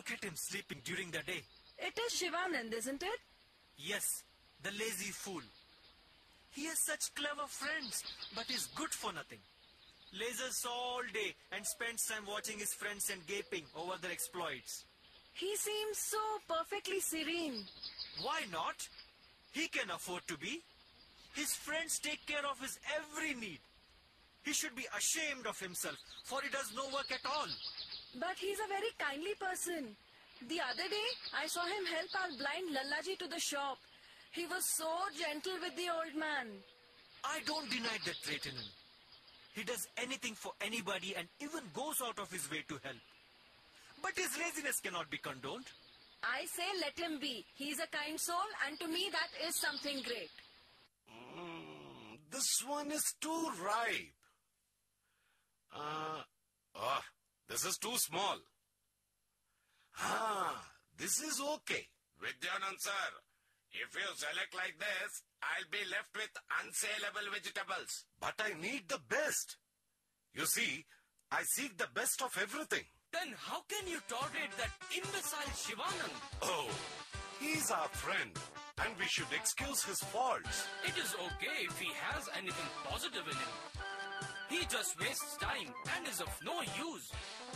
Look at him sleeping during the day. It is Shivanand, isn't it? Yes, the lazy fool. He has such clever friends, but is good for nothing. Lazes all day and spends time watching his friends and gaping over their exploits. He seems so perfectly serene. Why not? He can afford to be. His friends take care of his every need. He should be ashamed of himself, for he does no work at all. But he's a very kindly person. The other day, I saw him help our blind Lallaji to the shop. He was so gentle with the old man. I don't deny that trait in him. He does anything for anybody and even goes out of his way to help. But his laziness cannot be condoned. I say let him be. He's a kind soul, and to me that is something great. This one is too ripe. This is too small. This is okay. Vidyanand sir, if you select like this, I'll be left with unsaleable vegetables. But I need the best. You see, I seek the best of everything. Then how can you tolerate that imbecile Shivanand? Oh, he's our friend, and we should excuse his faults. It is okay if he has anything positive in him. He just wastes time and is of no use.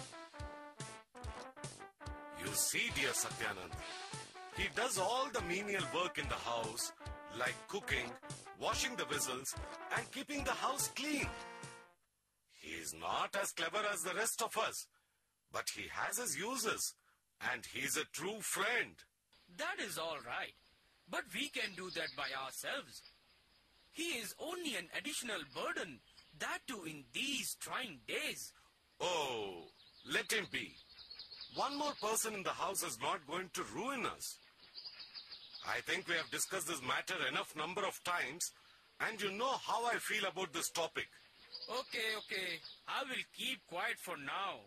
You see, dear Satyanand, he does all the menial work in the house, like cooking, washing the vessels, and keeping the house clean. He is not as clever as the rest of us, but he has his uses, and he's a true friend. That is all right, but we can do that by ourselves. He is only an additional burden, that too in these trying days. Oh, let him be. One more person in the house is not going to ruin us. I think we have discussed this matter enough number of times, and you know how I feel about this topic. Okay. I will keep quiet for now.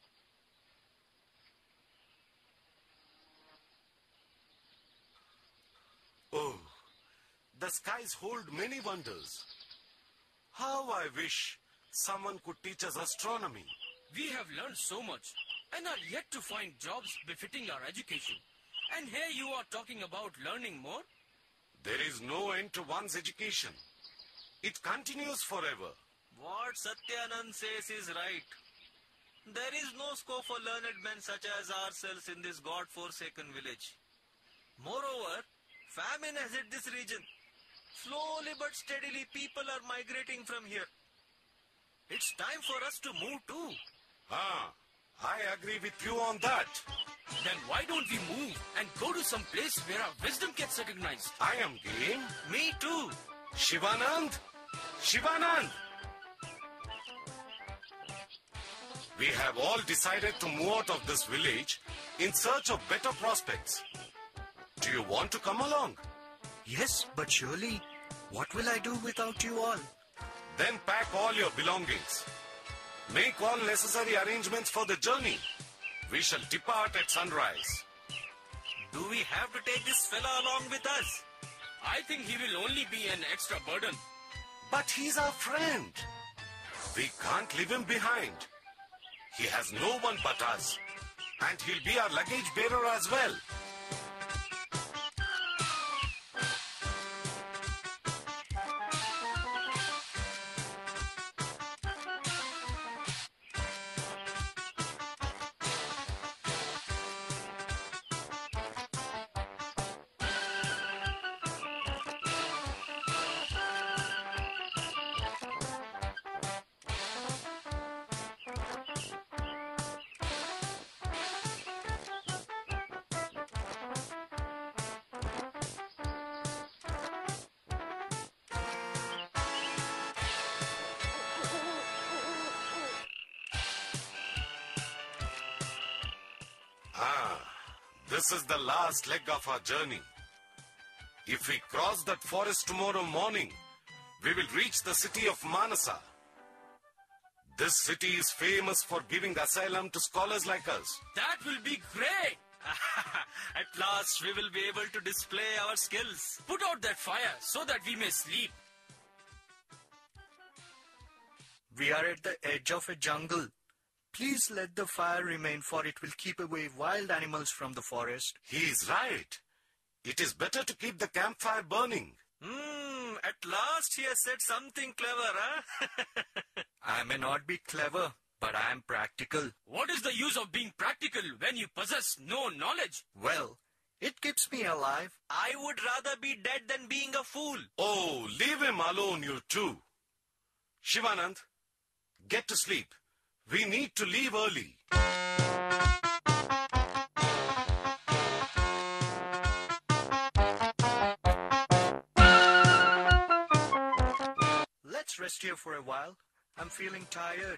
Oh, the skies hold many wonders. How I wish someone could teach us astronomy. We have learned so much and are yet to find jobs befitting our education. And here you are talking about learning more? There is no end to one's education. It continues forever. What Satyanand says is right. There is no scope for learned men such as ourselves in this God-forsaken village. Moreover, famine has hit this region. Slowly but steadily people are migrating from here. It's time for us to move too. I agree with you on that. Then why don't we move and go to some place where our wisdom gets recognized? I am game. Me too. Shivanand! Shivanand! We have all decided to move out of this village in search of better prospects. Do you want to come along? Yes, but surely, what will I do without you all? Then pack all your belongings. Make all necessary arrangements for the journey. We shall depart at sunrise. Do we have to take this fella along with us? I think he will only be an extra burden. But he's our friend. We can't leave him behind. He has no one but us. And he'll be our luggage bearer as well. This is the last leg of our journey. If we cross that forest tomorrow morning, we will reach the city of Manasa. This city is famous for giving asylum to scholars like us. That will be great. At last we will be able to display our skills. Put out that fire so that we may sleep. We are at the edge of a jungle. Please let the fire remain, for it will keep away wild animals from the forest. He is right. It is better to keep the campfire burning. At last he has said something clever, huh? I may not be clever, but I am practical. What is the use of being practical when you possess no knowledge? Well, it keeps me alive. I would rather be dead than being a fool. Oh, leave him alone, you two. Shivanand, get to sleep. We need to leave early. Let's rest here for a while. I'm feeling tired.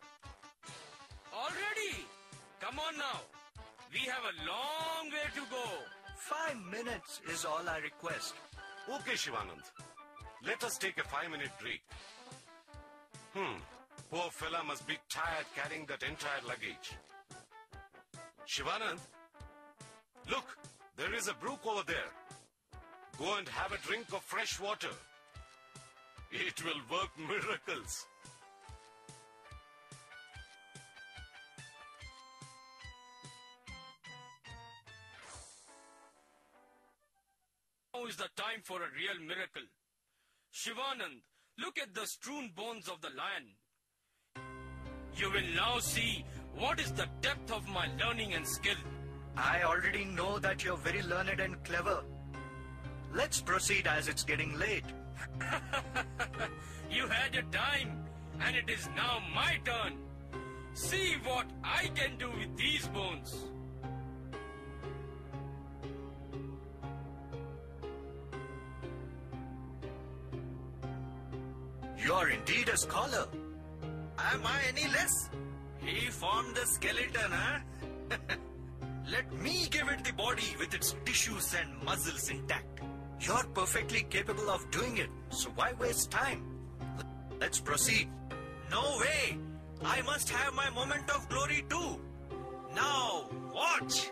Already? Come on now. We have a long way to go. 5 minutes is all I request. Okay, Shivanand. Let us take a 5-minute break. Poor fella must be tired carrying that entire luggage. Shivanand, look, there is a brook over there. Go and have a drink of fresh water. It will work miracles. Now is the time for a real miracle. Shivanand, look at the strewn bones of the lion. You will now see what is the depth of my learning and skill. I already know that you're very learned and clever. Let's proceed as it's getting late. You had your time, and it is now my turn. See what I can do with these bones. You're indeed a scholar. Am I any less? He formed the skeleton, huh? Let me give it the body with its tissues and muscles intact. You're perfectly capable of doing it, so why waste time? Let's proceed. No way! I must have my moment of glory too. Now, watch!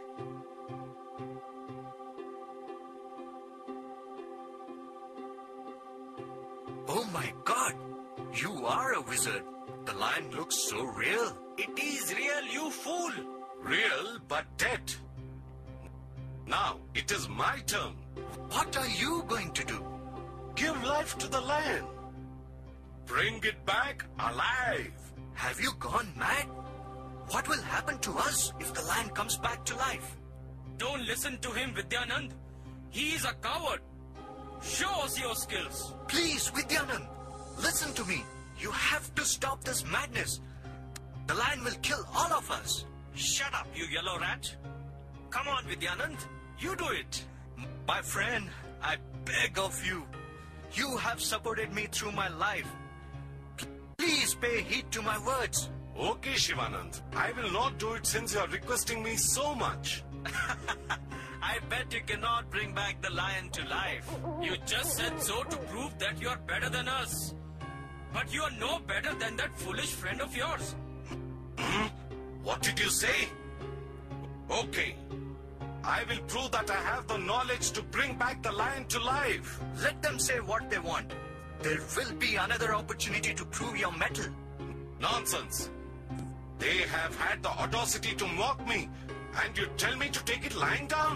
Oh my God! You are a wizard. The lion looks so real. It is real, you fool! Real but dead. Now, it is my turn. What are you going to do? Give life to the lion. Bring it back alive. Have you gone mad? What will happen to us if the lion comes back to life? Don't listen to him, Vidyanand. He is a coward. Show us your skills. Please, Vidyanand, listen to me. You have to stop this madness. The lion will kill all of us. Shut up, you yellow rat. Come on, Vidyanand. You do it. My friend, I beg of you. You have supported me through my life. Please pay heed to my words. Okay, Shivanand. I will not do it since you are requesting me so much. I bet you cannot bring back the lion to life. You just said so to prove that you are better than us. But you are no better than that foolish friend of yours. What did you say? Okay. I will prove that I have the knowledge to bring back the lion to life. Let them say what they want. There will be another opportunity to prove your mettle. Nonsense. They have had the audacity to mock me, and you tell me to take it lying down?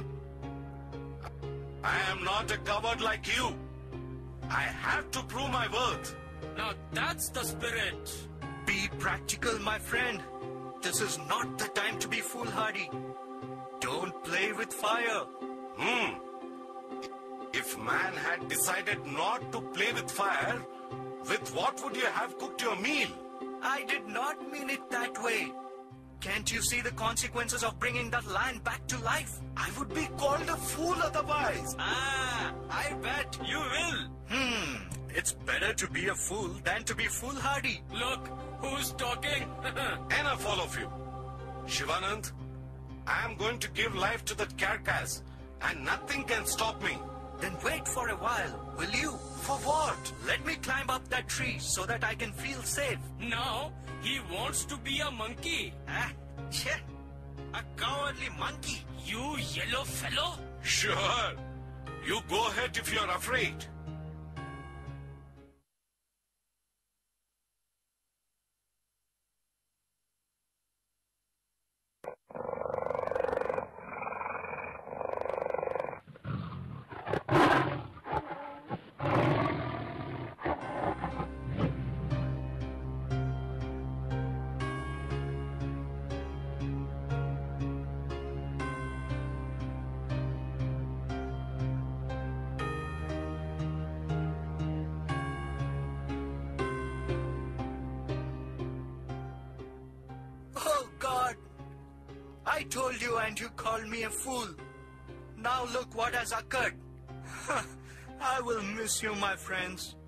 I am not a coward like you. I have to prove my worth. Now that's the spirit. Be practical, my friend. This is not the time to be foolhardy. Don't play with fire. If man had decided not to play with fire, with what would you have cooked your meal? I did not mean it that way. Can't you see the consequences of bringing that lion back to life? I would be called a fool otherwise. I bet you will. It's better to be a fool than to be foolhardy. Look, who's talking? Enough, all of you. Shivanand, I am going to give life to that carcass, and nothing can stop me. Then wait for a while, will you? For what? Let me climb up that tree so that I can feel safe. Now he wants to be a monkey. A cowardly monkey. You yellow fellow? Sure. You go ahead if you're afraid. I told you and you called me a fool. Now look what has occurred. I will miss you, my friends.